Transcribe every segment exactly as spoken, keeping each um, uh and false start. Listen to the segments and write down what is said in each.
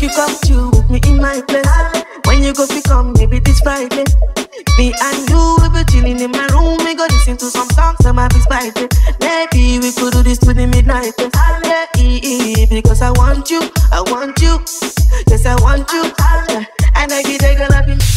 you come chill with me in my place. When you go fi come, maybe this Friday. Me and you will be chilling in my room. We go listen to some songs that might be spicy. Maybe we could do this to the midnight. Yeah, because I want you, I want you. Yes, I want you. And I get a girl up in.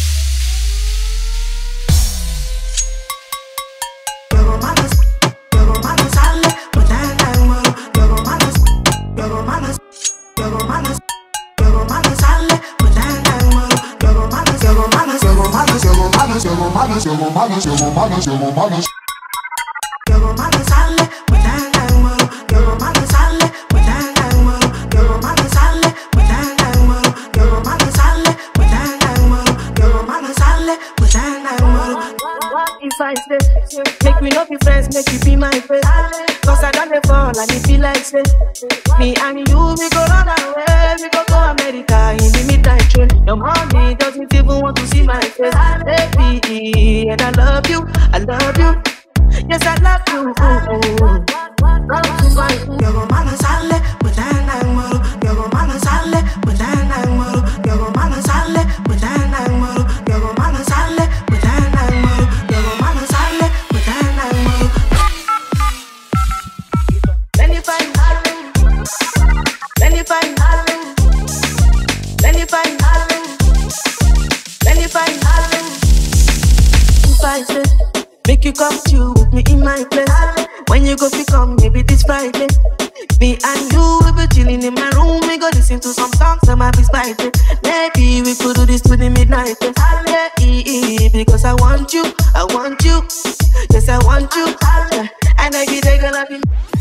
Llevo manos, llevo manos, llevo manos. Llevo manos, sale, botana, moro. Llevo manos, sale, botana, moro. Llevo manos, sale, botana, moro. Llevo manos, sale, botana, moro. Llevo manos, sale, botana, moro. What if I stay? Make me not be friends, make you be my friend. Cause I done it fall and it feel like say. Me and you, we go run away. We go go America in the midnight train. Your mommy doesn't even want to see my face. Baby, and I love you, I love you. Yes, I love you. Llevo manos, sale, botana, moro. Llevo manos, sale, botana, moro. Llevo manos, sale, botana, moro. Llevo manos, sale, botana, moro. Llevo manos, sale, botana, moro. Let me find, let me find, let me find, let me find. If I say, make you come chill with me in my place. When you go fi come, maybe this Friday. Me and you will be chilling in my room. We go listen to some songs that might be spicy. Maybe we could do this to the midnight. Yeah, because I want you, I want you. Yes, I want you. And I get a girl up in.